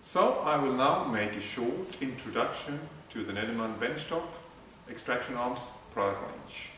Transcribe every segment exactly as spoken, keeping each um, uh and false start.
So I will now make a short introduction to the Nederman benchtop extraction arms product range.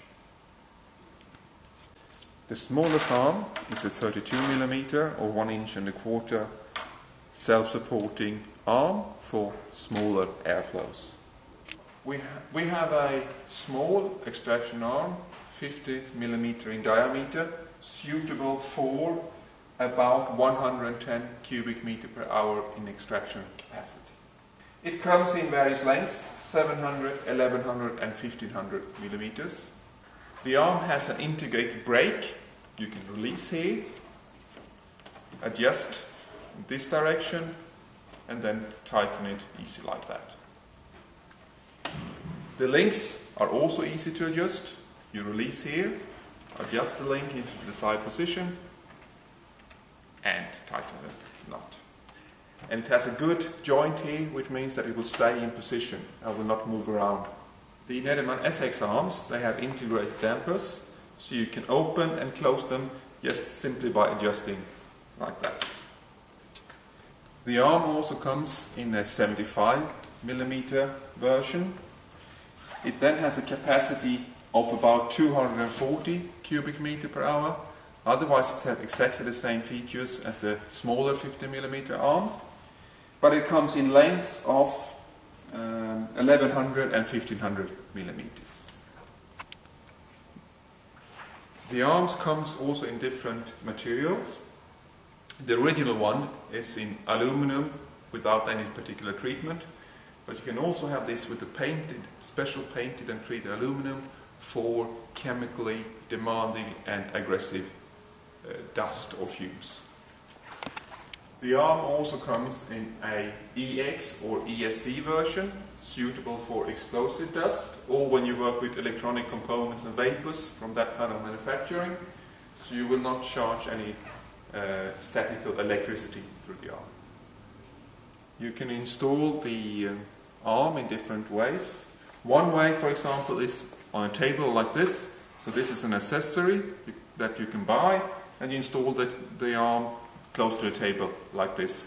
The smallest arm is a thirty-two millimeter or one inch and a quarter self-supporting arm for smaller airflows. We, ha we have a small extraction arm, fifty millimeter in diameter, suitable for about one hundred ten cubic meter per hour in extraction capacity. It comes in various lengths, seven hundred, eleven hundred and fifteen hundred millimeters. The arm has an integrated brake. You can release here, adjust in this direction and then tighten it easy like that. The links are also easy to adjust. You release here, adjust the link into the side position and tighten the knot. And it has a good joint here, which means that it will stay in position and will not move around. The Nederman F X arms, they have integrated dampers, so you can open and close them just simply by adjusting like that. The arm also comes in a seventy-five millimeter version. It then has a capacity of about two hundred forty cubic meter per hour. Otherwise it has exactly the same features as the smaller fifty millimeter arm, but it comes in lengths of um, eleven hundred and fifteen hundred millimeters. The arms comes also in different materials. The original one is in aluminum without any particular treatment, but you can also have this with the painted, special painted and treated aluminum for chemically demanding and aggressive uh, dust or fumes. The arm also comes in a E X or E S D version, suitable for explosive dust, or when you work with electronic components and vapors from that kind of manufacturing, so you will not charge any uh, statical electricity through the arm. You can install the uh, arm in different ways. One way, for example, is on a table like this. So this is an accessory that you can buy, and you install the, the arm close to the table like this.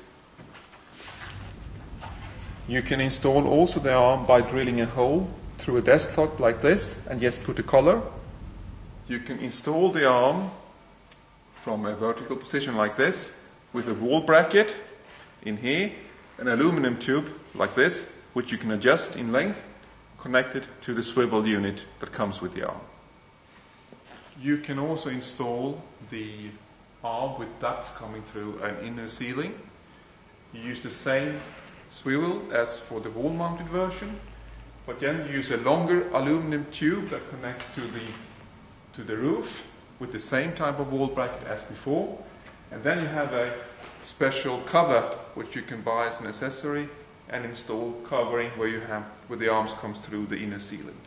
You can install also the arm by drilling a hole through a desktop like this and just put a collar. You can install the arm from a vertical position like this with a wall bracket in here, an aluminum tube like this, which you can adjust in length, connected to the swivel unit that comes with the arm. You can also install the arm with ducts coming through an inner ceiling. You use the same swivel as for the wall-mounted version, but then you use a longer aluminum tube that connects to the to the roof with the same type of wall bracket as before, and then you have a special cover which you can buy as an accessory and install, covering where you have where the arms comes through the inner ceiling.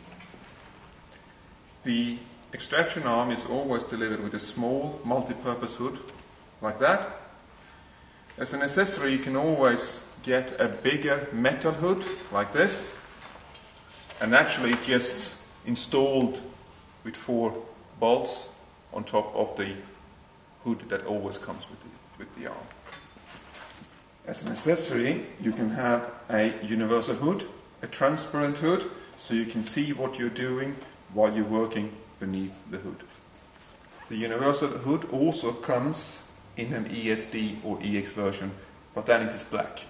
The extraction arm is always delivered with a small multi-purpose hood like that. As an accessory you can always get a bigger metal hood like this, and actually it's just installed with four bolts on top of the hood that always comes with the, with the arm. As an accessory you can have a universal hood, a transparent hood, so you can see what you're doing while you're working beneath the hood. The universal hood also comes in an E S D or E X version, but then it is black.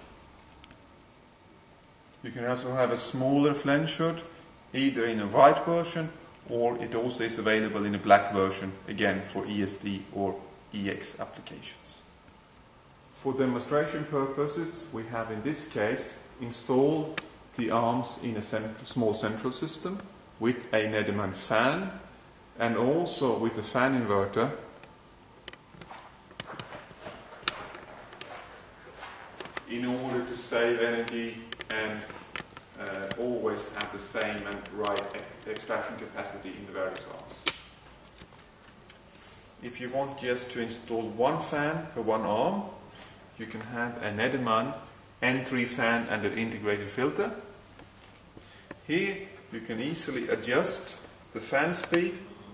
You can also have a smaller flange hood, either in a white version, or it also is available in a black version, again for E S D or E X applications. For demonstration purposes, we have in this case installed the arms in a cent- small central system with a Nederman fan, and also with a fan inverter in order to save energy and uh, always have the same and right e- extraction capacity in the various arms. If you want just to install one fan per one arm, you can have a Nederman N three fan and an integrated filter. Here you can easily adjust the fan speed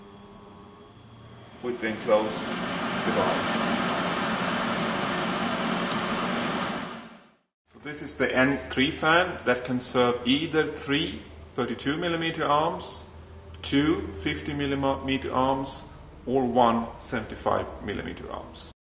with the enclosed device. So This is the N three fan that can serve either three thirty-two millimeter arms, two fifty millimeter arms, or one seventy-five millimeter arms.